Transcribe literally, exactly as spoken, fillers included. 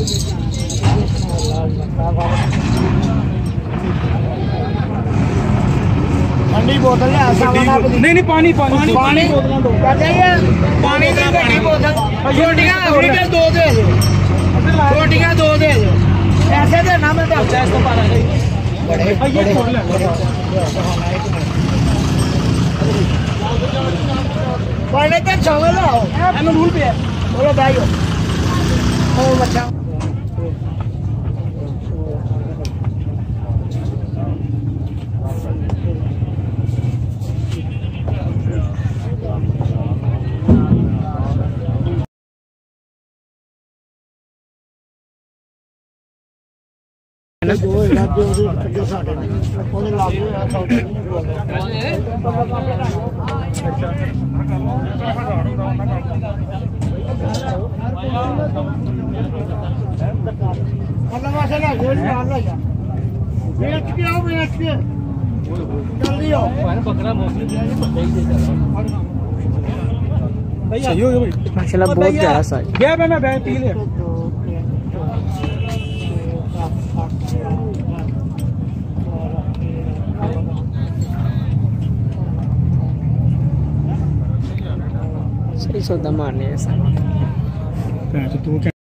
ठंडी बोतल है नहीं नहीं पानी पानी पानी पानी की घटी बोतल छोटियां दो दे छोटियां दो दे ऐसे देना मैं बड़े बड़े तो चावल आओ हम रूल पे बोलो भाइयों ओ बच्चा दो इलाके जो साढ़े उन्हें लागू है मतलब माशाल्लाह गोल मार लो यार बेच के आओ बेच के जल्दी आओ बकरा मौसम सही हो गया भाई माशाल्लाह बहुत प्यारा सा गया मैं मैं पी ले सही सौदा मारने ऐसा।